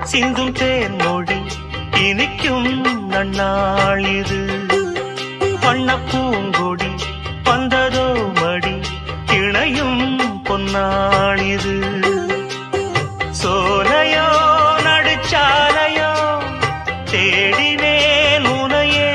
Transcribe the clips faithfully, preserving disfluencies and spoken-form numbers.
சிந்தும் தேன்மொழி இனிக்கும் நன்னாள் இது. வண்ண பூங்கொடி வந்ததோ மடி இணையும் பொன்னாள் இது. சோலையோ நடுச்சாலையோ தேடினேன் உனையே,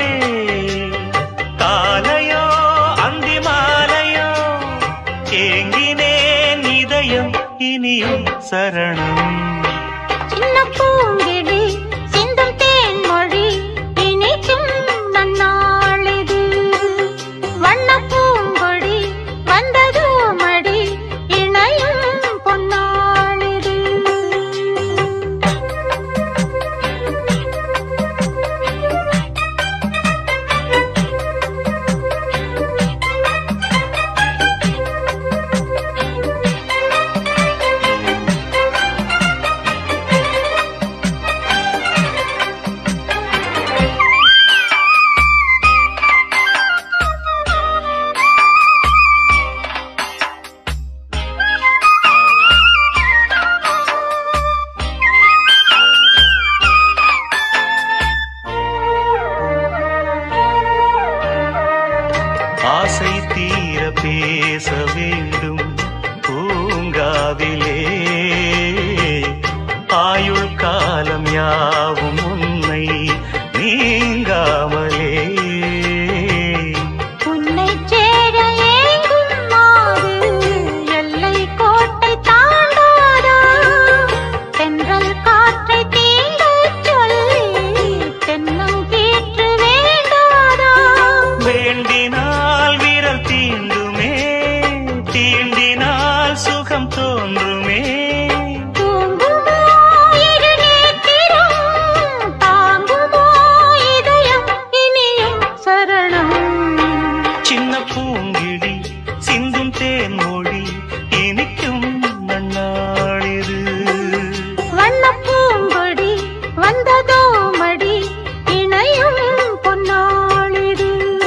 காலையோ அந்தி மாலையோ ஏங்கினேன் இதயம் இனியும் சரணம். சின்ன பூங்கிடி சிந்தும் தேன்மொழி இனிக்கும் நன்னாள் இது. வண்ண பூங்கொடி வந்ததோ மடி இணையும் பொன்னாள் இது. ஆசை தீர பேச வேண்டும் பூங்காவிலே, ஆயுள் காலம் யாவும் உன்னை நீங்காமலே. உன்னை சேர ஏங்கும் மாது எல்லை கோட்டை தாண்டாதா, தென்றல் காற்றை தீண்டச் சொல்லி தென்னங்கீற்று வேண்டாதா. வேண்டினால் விரல் தீண்டுமே, தீண்டினால் சுகம் தோன்றுமே. தூங்குமோ இரு நேத்திரம், தாங்குமோ இதயம் இனியும் சரணம். சின்ன பூங்கிடி சிந்தும் தேன்மொழி இனிக்கும் நன்னாள் இது. வண்ண பூங்கொடி வந்ததோ மடி இணையும் பொன்னாள் இது.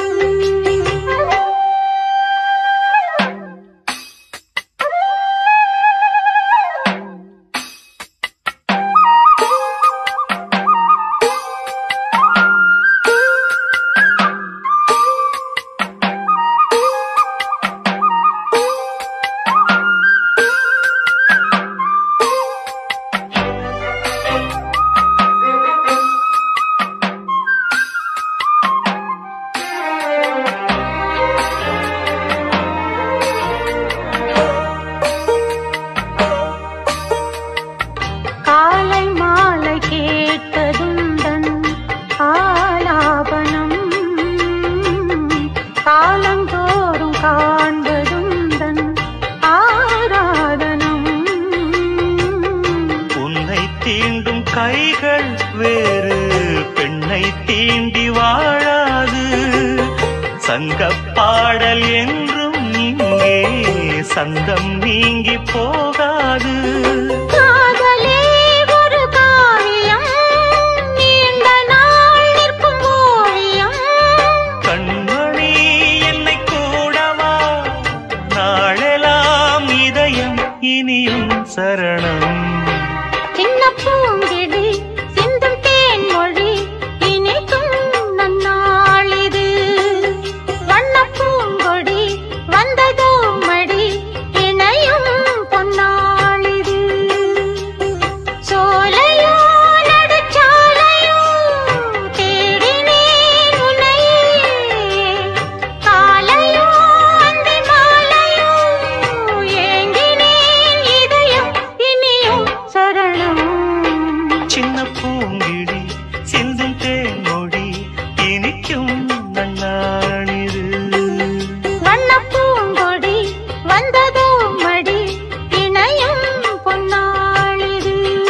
காலை மாலை கேட்டதுந்தன் ஆலாபனம், காலந்தோறும் காண்பதுந்தன் ஆராதனம். உன்னை தீண்டும் கைகள் வேறு பெண்ணை தீண்டி வாழாது. சங்கப் பாடல் என்றும் இங்கே சந்தம் நீங்கி போகாது. காதலே ஒரு காவியம், நீண்ட நாள் நிற்கும் ஓவியம். கண்மணி என்னை கூடவா, நாளெல்லாம் இதயம் இனியும் சரணம். சின்ன பூங்கிடி சிந்தும் தேன்மொழி இனிக்கும் நன்னாள் இது. வண்ண பூங்கொடி வந்ததோ மடி இணையும் பொன்னாள் இது. சோலையோ நடுச்சாலையோ தேடினேன் உன்னையே, காலையோ அந்தி மாலையோ ஏங்கினேன் இதயம் இனியும் சரணம். சின்ன பூங்கிடி சிந்தும் தேன்மொழி இனிக்கும் நன்னாள் இது. வண்ண பூங்கொடி வந்ததோ மடி இணையும் பொன்னாள் இது.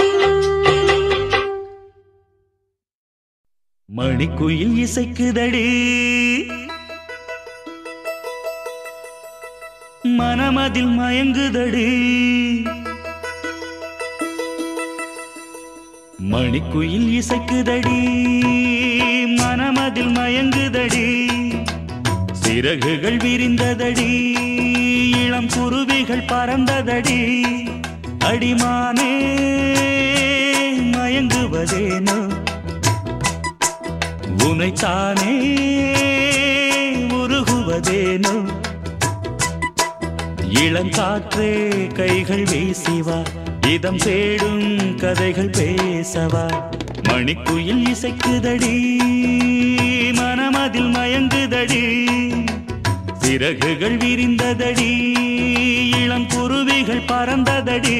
மணிக்குயில் இசைக்குதடி, மனமதில் மயங்குதடி. மணிக்குயில் இசைக்குதடி, மனமதில் மயங்குதடி. சிறகுகள் விரிந்ததடி, இளம் குருவிகள் பறந்ததடி. அடிமானே மய மயங்குவதேனோ உனைத்தானே உருகுவதேனோ இளங்காற்றே கைகள் வீசிவா இதம் தேடும் கதைகள் பேசவா மணிக்குயில் இசைக்குதடி மனமதில் மயங்குதடி சிறகுகள் விரிந்ததடி இளம் குருவிகள் பறந்ததடி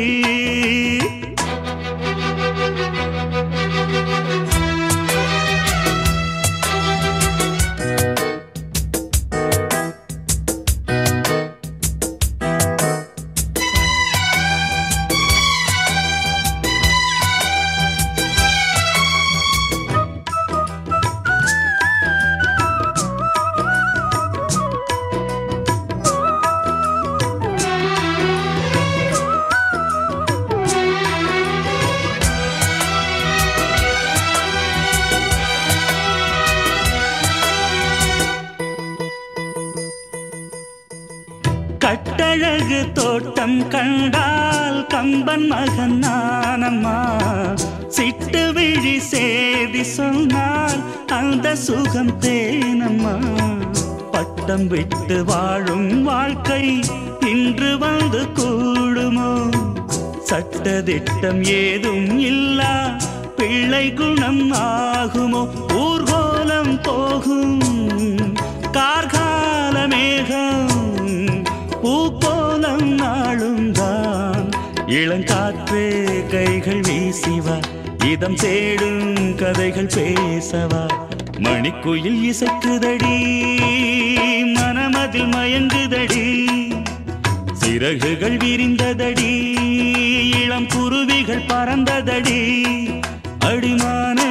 கட்டழகு தோட்டம் கண்டால் கம்பன் மகன் நானம்மா சிட்டு விழி சேதி சொன்னால் அந்த சுகம் தேனம்மா பட்டம் விட்டு வாழும் வாழ்க்கை இன்று வந்து கூடுமோ சட்டதிட்டம் ஏதும் இல்லா பிள்ளை குணம் ஆகுமோ ஊர்கோலம் போகும் கார்கால மேகம் பூக்கோலம் நாளும் தான் இளங்காற்றே கைகள் வீசிவா இதம் தேடும் கதைகள் பேசவா மணிக்குயில் இசைக்குதடி மனமதில் மயங்குதடி சிறகுகள் விரிந்ததடி இளம் குருவிகள் பறந்ததடி அடிமானே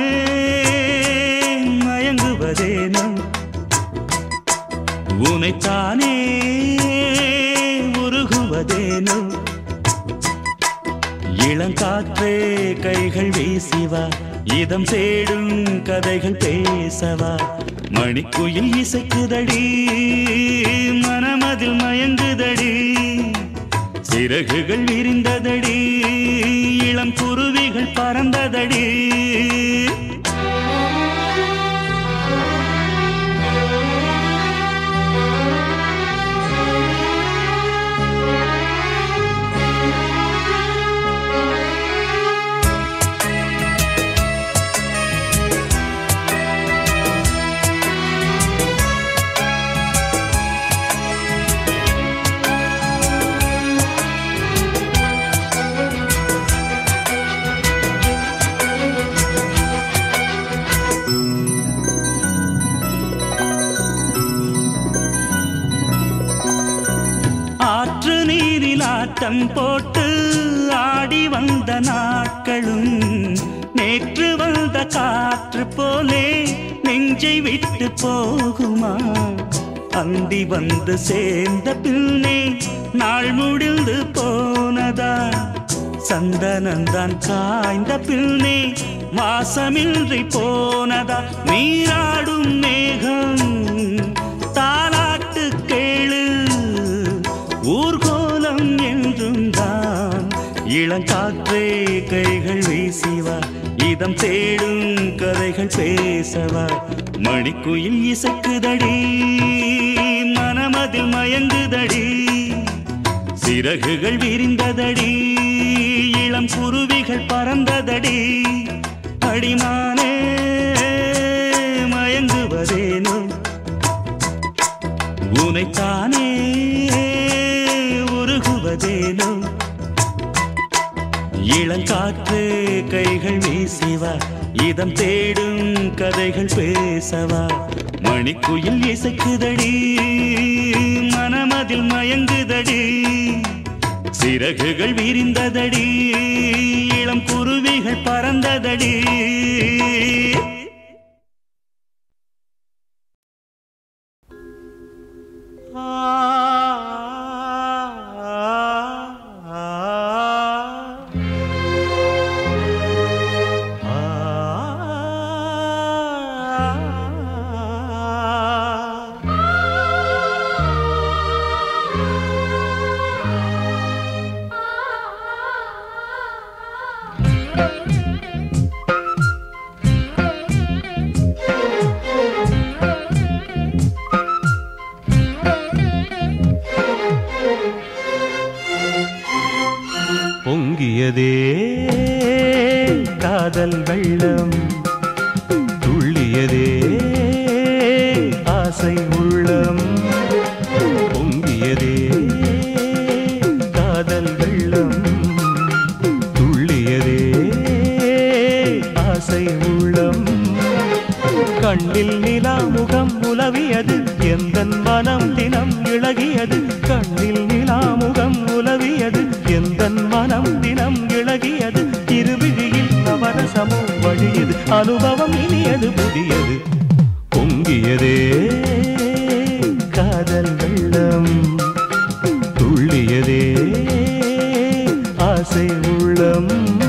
மயங்குவதேனோ உனைத்தானே உருகுவதேனோ இளங்காற்றே கைகள் வீசிவா இதம் தேடும் கதைகள் பேசவா மணிக்குயில் இசைக்குதடி மனமதில் மயங்குதடி சிறகுகள் விரிந்ததடி இளம் குருவிகள் பறந்ததடி ஆற்று நீரில் ஆட்டம் போட்டு ஆடி வந்த நாட்களும் நேற்று வந்த காற்று போலே நெஞ்சை விட்டு போகுமா அந்தி வந்து சேர்ந்த பின்னே நாள் முடிந்து போனதா சந்தனந்தான் காய்ந்த பின்னே வாசமின்றி போனதா நீராடும் மேகம் தாலாட்டு கேளு ஊர்கோலம் என்றும் தான் இளங்காற்றே கைகள் வீசிவா இதம் தேடும் கதைகள் பேசவா மணிக்குயில் இசைக்குதடி மனமதில் மயங்குதடி சிறகுகள் விரிந்ததடி இளம் குருவிகள் பறந்ததடி அடிமானே மயங்குவதேனோ உனைத்தானே உருகுவதேனோ இளங்காற்று கைகள் வீசிவா இதம் தேடும் கதைகள் பேசவா மணிக்குயில் இசைக்குதடி மனமதில் மயங்குதடி சிறகுகள் விரிந்ததடி இளம் குருவிகள் பறந்ததடி துள்ளியதே காதல் வெள்ளம், துள்ளியதே ஆசை உள்ளம், பொங்கியதே காதல் வெள்ளம், துள்ளியதே ஆசை உள்ளம். கண்ணில் நிலா முகம் உலவியது, எந்தன் மனம் தினம் இழகியது. கண்ணில் நிலா முகம் உலவியது, எந்தன் மனம் தினம் இழகியது. இருவிழியில் நவரசமும் வழியது, அனுபவம் இனியது புதியது. பொங்கியதே காதல் வெள்ளம், துள்ளியதே ஆசை உள்ளம்.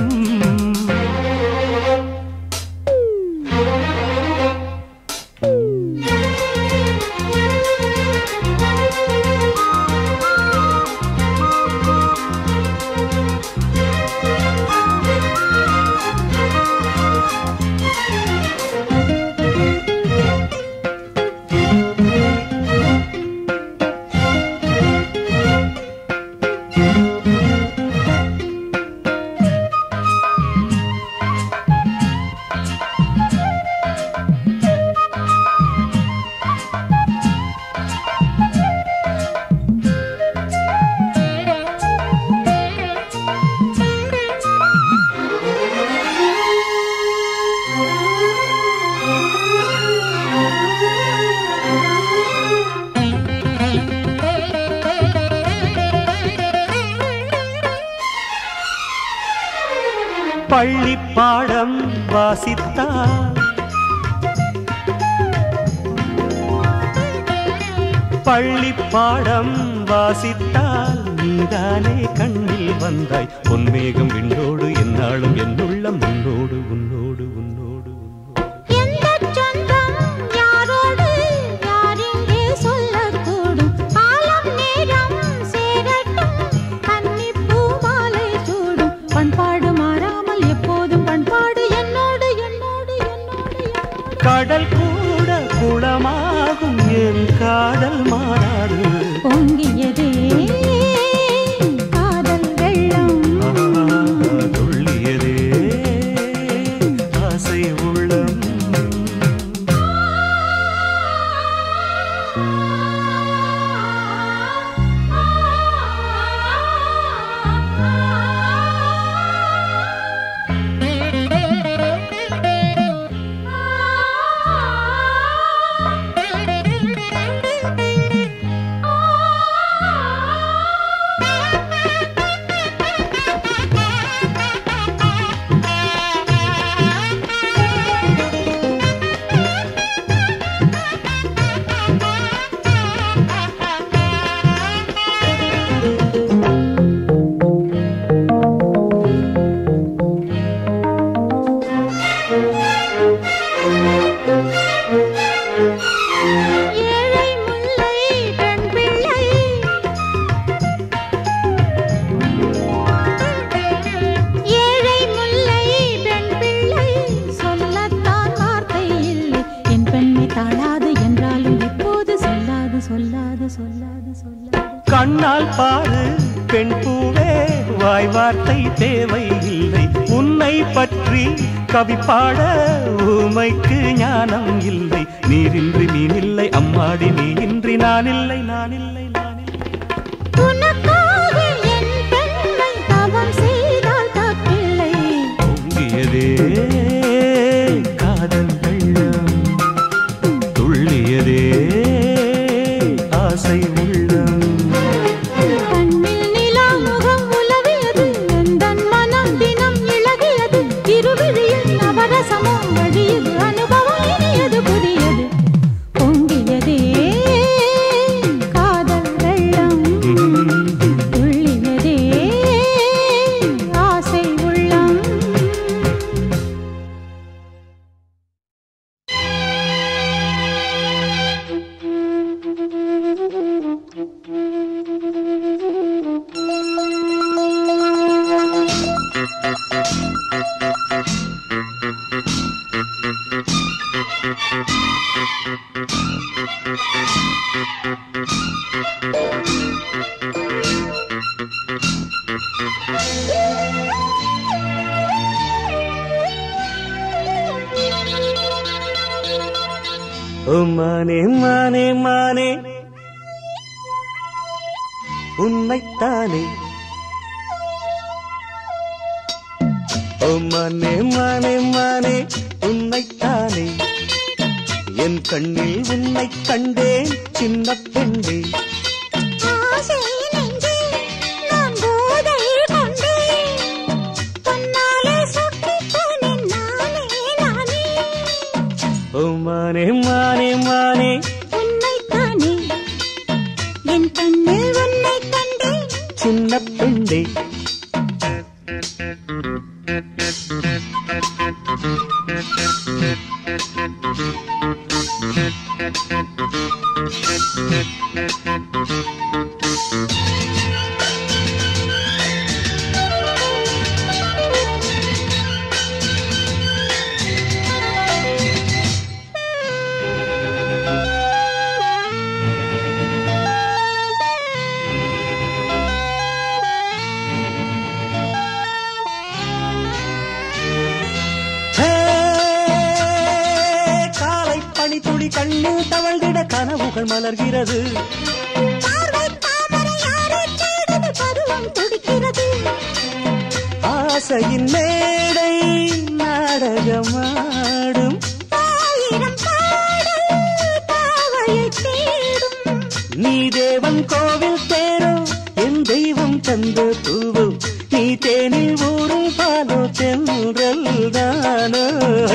பள்ளி பாடம் வாசித்தால், பள்ளி பாடம் வாசித்தால் நீதானே கண்ணில் வந்தாய். பொன்மேகம் விண்ணோடு என்னாலும் என்னுள்ளம் உன்னோடு உன்னோடு உன்னோடு கடல் கூட குளமாகும் என் காதல் மாறாது. பொங்கியதே காதல் வெள்ளம், துள்ளியதே ஆசை உள்ளம். கண்ணால் பாரு பெண் பூவே, வாய் வார்த்தை தேவை இல்லை. உன்னை பற்றி கவி பாட ஊமைக்கு ஞானம் இல்லை. நீரின்றி மீனில்லை அம்மாடி, நீ இன்றி நான் இல்லை நான் இல்லை நான் இல்லை. பொங்கியதே காதல் வெள்ளம், துள்ளியதே ஆசை உள்ளம். Thank you. ஓ மானே மானே மானே உன்னைத்தானே, ஓ மானே மானே மானே உன்னைத்தானே, என் கண்ணில் உன்னை கண்டேன் சின்ன பெண்ணே. ஓ மானே மானே மானே உன்னைத்தானே, என் கண்ணில் உன்னை கண்டேன் சின்ன பெண்ணே. துளி கண்ணில் தவழ்ந்திட கனவுகள் மலர்கிறது, ஆசையின் மேடை நாடகமாடும், நீ தேவன் கோவில் தேரோ என் தெய்வம் தந்த பூவோ, நீ தேனில் ஊரும் பாலோ தென்றல் தானோ.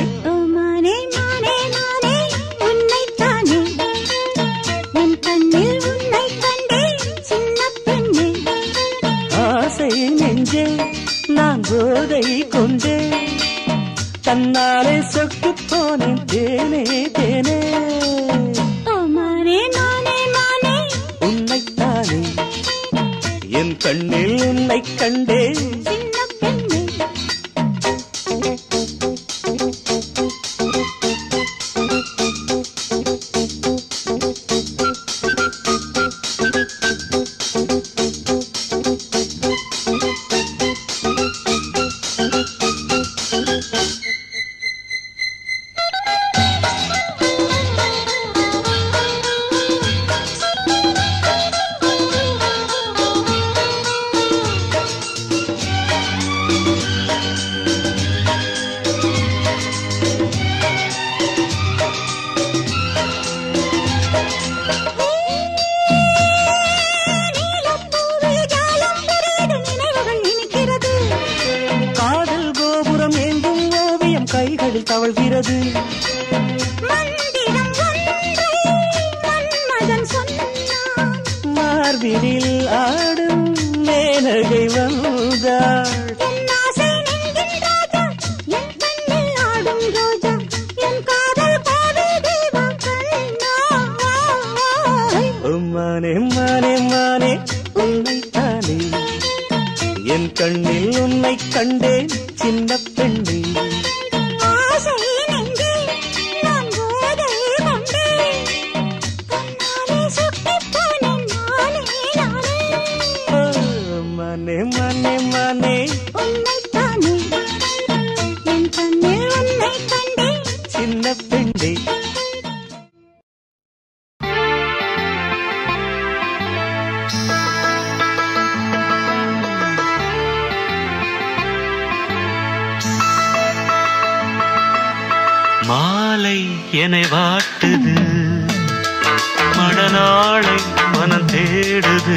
நெஞ்சே நான் போதை கொண்டே தன்னாலே சொட்டு போனேன் தேனே தேனே. உன்னைத்தானே என் கண்ணில் உன்னை கண்டேன். கைகளில் தவழ்கிறது, மார்பினில் ஆடும் மேனகை வந்தாள், மானே மானே மானே உன்னைத்தானே, என் கண்ணில் உன்னை கண்டேன் சின்ன பெண்ணே. மனே மனே மனே உன்னைத்தானே, என் கண்ணில் உன்னை கண்டேன் சின்ன பெண்ணே. மாலை என்னை வாட்டுது, மணநாளை மனம் தேடுது,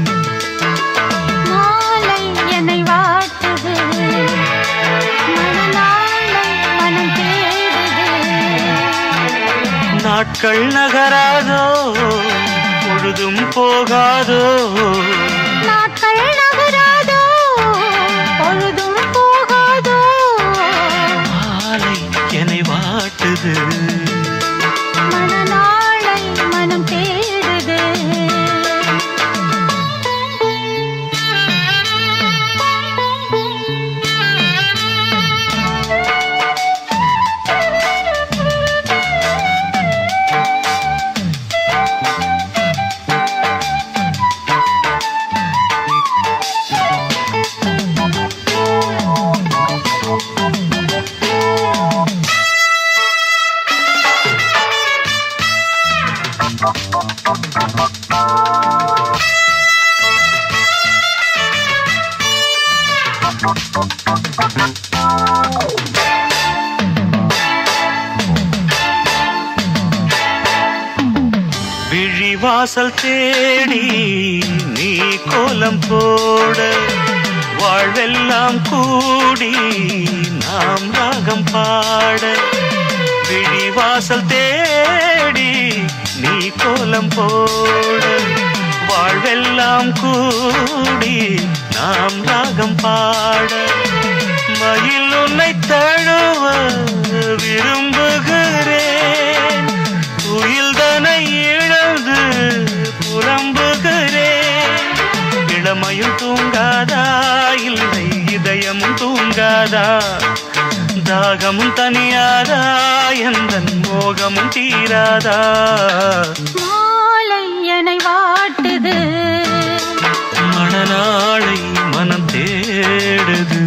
மாலை என்னை வாட்டுது, மணநாளை மனம் தேடுது, நாட்கள் நகராதோ பொழுதும் போகாதோ, நாட்கள் நகராதோ பொழுதும் போகாதோ, மாலை என்னை வாட்டுது, மணநாளை மனம் தேடுது. வாசல் தேடி நீ கோலம் போட வாழ்வெல்லாம் கூடி நாம் ராகம் பாட விழி வாசல் தேடி நீ கோலம் போட வாழ்வெல்லாம் கூடி நாம் ராகம் பாட மயில் உன்னை தழுவ விரும்புகிறேன் உயில்தனை இழந்து புலம்புகிறேன் இளமையும் தூங்காதா இல்லை இதயமும் தூங்காதா தாகமும் தனியாதா எந்தன் மோகமும் தீராதா மாலை என்னை வாட்டுது மணநாளை மனம் தேடுது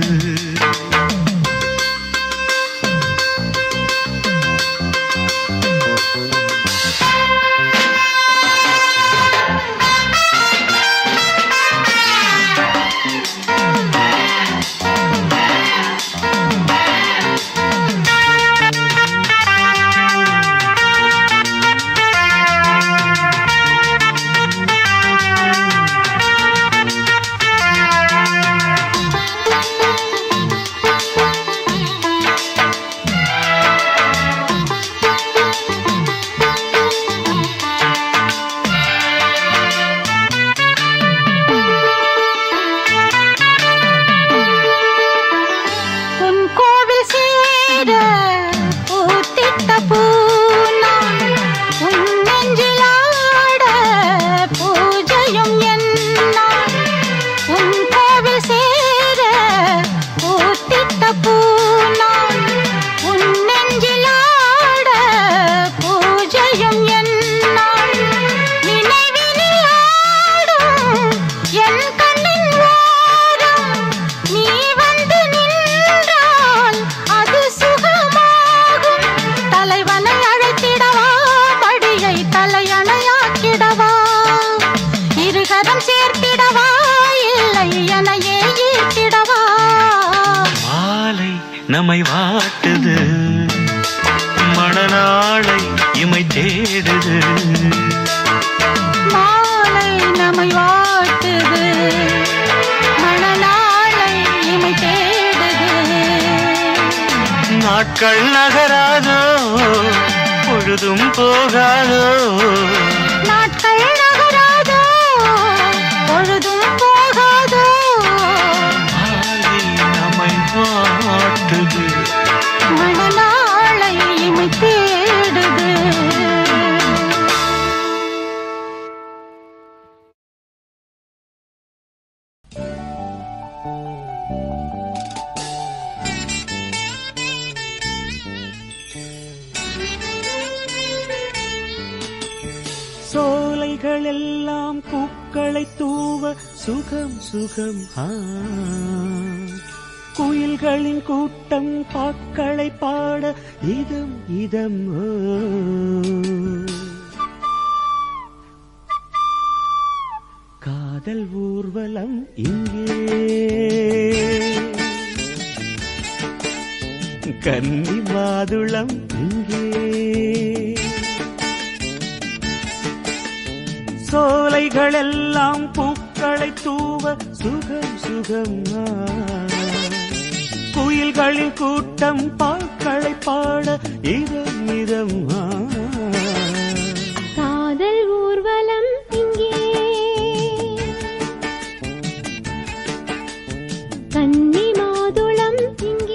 நம்மை வாட்டுது மணநாளை இமை தேடுது மாலை நம்மை வாட்டுது மணநாளை இமை தேடுது நாட்கள் நகராதோ பொழுதும் போகாதோ நாட்கள் நகராதோ பொழுதும் போகாதோ மாலை நம்மை வாட்டுது மணநாளை இமை தேடுது சோலைகள் எல்லாம் பூக்களை தூவ சுகம் சுகம் ஆ குயில்களின் கூட்டம் பாக்களை பாட இதம் இதம் ஓ காதல் ஊர்வலம் இங்கே கன்னி மாதுளம் இங்கே சோலைகள் எல்லாம் பூக்களை தூவ சுகம் சுகம் குயில்களின் கூட்டம் பாக்களை பாட இதம் இதம் காதல் ஊர்வலம் இங்கே கன்னி மாதுளம் இங்கே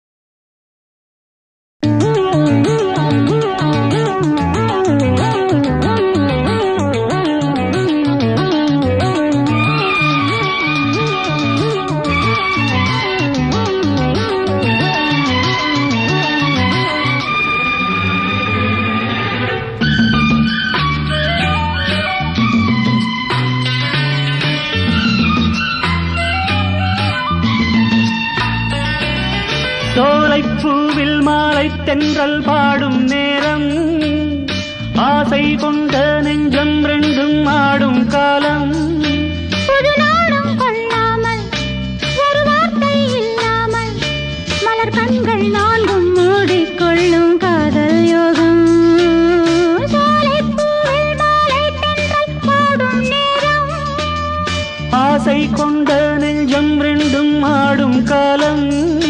சோலைப்பூவில் மாலை தென்றல் பாடும் நேரம் ஆசை கொண்ட நெஞ்சம் ரெண்டும் ஆடும் காலம் புது நாடும் கொள்ளாமல் ஒரு வார்த்தை இல்லாமல் மலர் கண்கள் நான்கும் மூடிக்கொள்ளும் காதல் யோகம் சோலைப்பூவில் மாலை தென்றல் பாடும் நேரம் ஆசை கொண்ட நெஞ்சம் ரெண்டும் ஆடும் காலம்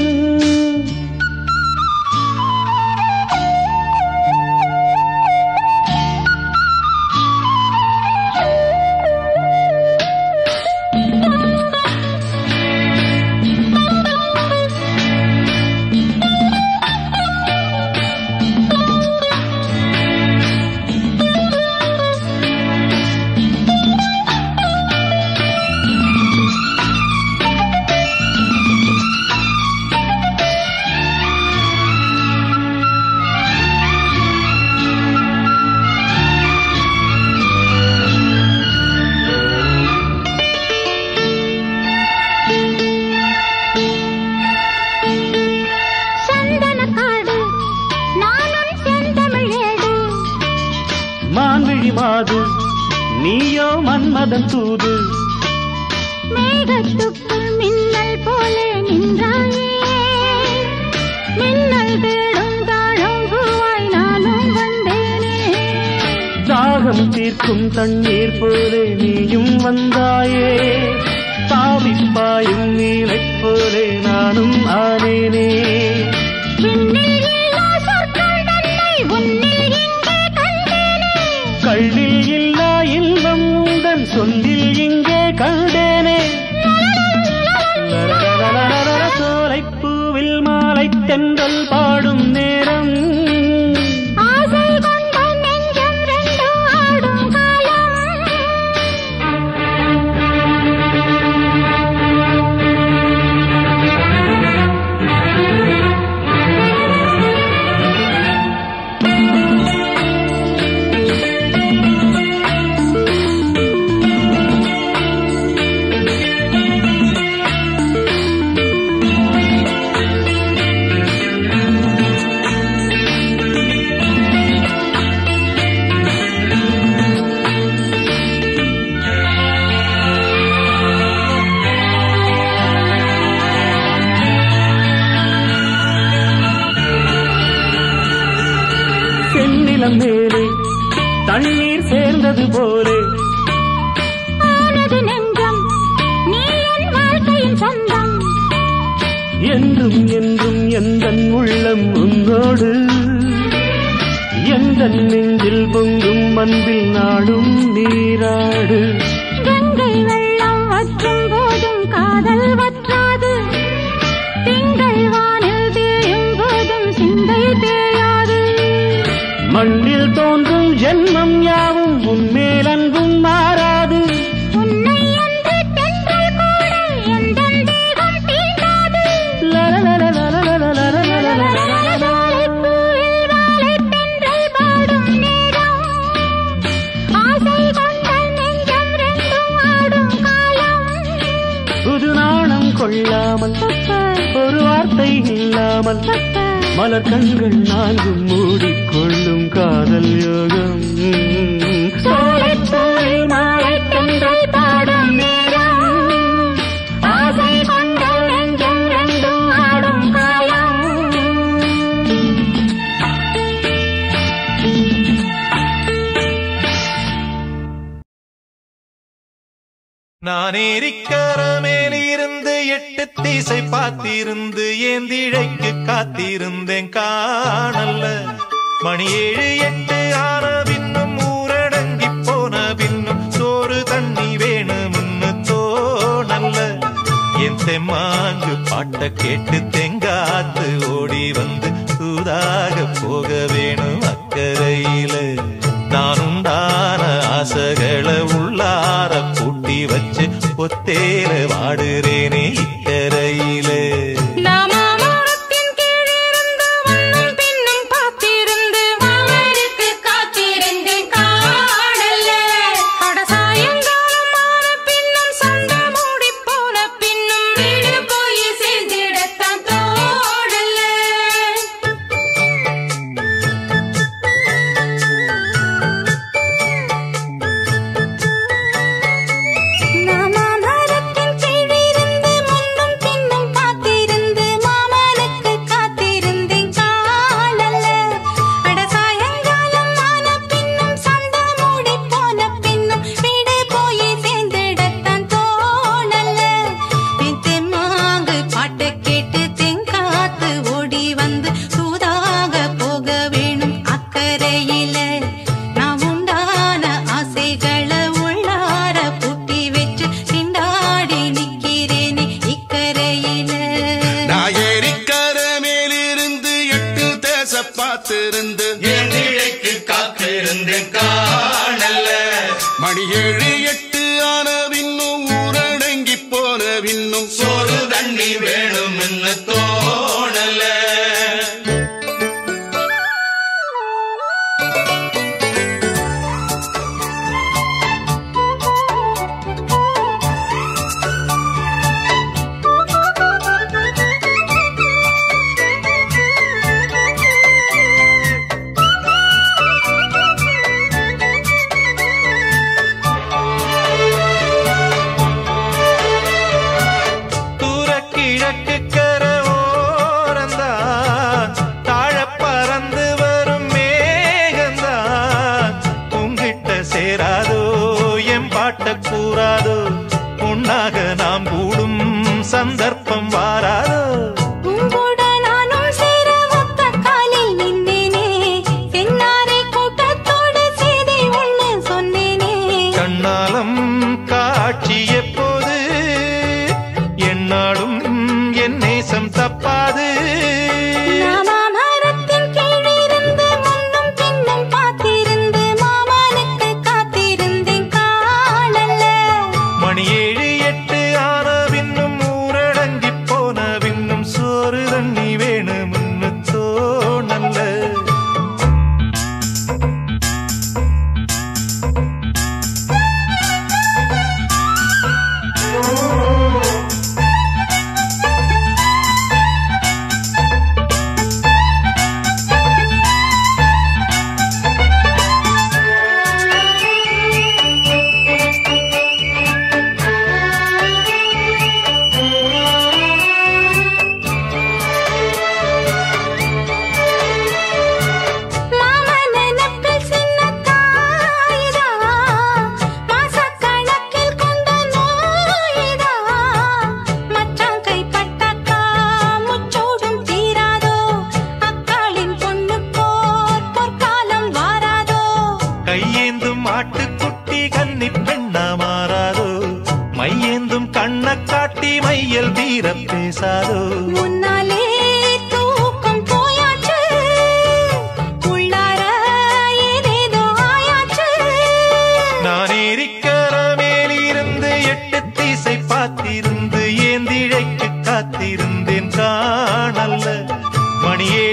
மாது நீயோ மன்மதன் தூது மேகத்துக்குள் மின்னல் போலே நின்றாயே மின்னல் தேடும் தாழம் பூவாய் நானும் வந்தேனே தாகம் தீர்க்கும் தண்ணீர் போலே நீயும் வந்தாயே தாவி தென்றல் பாடும் நேரம் ஆசை கொண்ட நெஞ்சம் ரெண்டும் ஆடும் காலம் செந்நிலம் மேலே தண்ணீர் சேர்ந்தது போலே ஆனது நெஞ்சம் நீ என் வாழ்க்கையின் சொந்தம் என்றும் என்றும் எந்தன் உள்ளம் உன்னோடு எந்தன் நெஞ்சில் பொங்கும் அன்பில் நாடும் நீராடு கங்கை வெள்ளம் வற்றும் போதும் காதல் வற்றாது திங்கள் வானில் தேயும் போதும் சிந்தை தேயாது மண்ணில் தோன்றும் ஜென்மம் யாவும் உன்மேல் அன்பும் மாறாது உன்னை என்று தென்றல் கூட எந்தன் தேகம் தீண்டாது வாழைப்பூவில் வாழைத் தென்றல் பாடும் நேரம் ஆசை கொண்ட நெஞ்சம் ரெண்டும் ஆடும் காலம் புது நாணம் கொள்ளாமல் ஒரு வார்த்தை இல்லாமல் மலர் கண்கள் நான்கும் மூடிக்கொள்ளும் காதல் யோகம் வாழைப்பூவில் வாழைத் தென்றல் பாடும் நேரம் ஆசை கொண்ட நெஞ்சம் ரெண்டும் ஆடும் காலம் நான் ஏரிக்கர மேலிருந்து எட்டு திசை பார்த்திருந்து ஏந்திழைக்கு காத்திருந்தேன் காணல்ல மணி ஏழு எட்டு ஆன பின்னும் ஊரடங்கி போன பின்னும் சோறு தண்ணி வேணும்னு தோணல்ல என் தெம்மாங்கு பாட்ட கேட்டு தெங்காத்து ஓடி வந்து சூதாக போக வேணும் அக்கறையில நான் உண்டான ஆசைகளை உள்ளார கூட்டி வச்சு ஒத்தேல வாடுறேனே இக்கரையிலே காத்திருந்து ஏந்திழைக்கு காத்திருந்து காணல்ல மணி ஏழு எட்டு ஆன பின்னும் ஊரடங்கி போன பின்னும் சோறு தண்ணி வேணும் என்று தோணல கூறாதோ உன்னாக நாம் கூடும் சந்தர்ப்பம் வாராதோ உங்கூட நானும் சேர ஒத்த காலில் நின்னேனே தென்னாரை கூட்டத்தோடு செய்தி ஒண்ணு சொன்னேனே கண்ணாலம் காட்சி எப்போது என்னாலும் என் நேசம் தப்பாது கட்டி மையல் வீர பேசாதோ முன்னாலே தூக்கம் போயாச்சு உள்ளார ஏதேதோ ஆயாச்சு நான் ஏரிக்கர மேலிருந்து எட்டு திசை பார்த்திருந்து ஏந்திழைக்கு காத்திருந்தேன் காணல்ல மணியே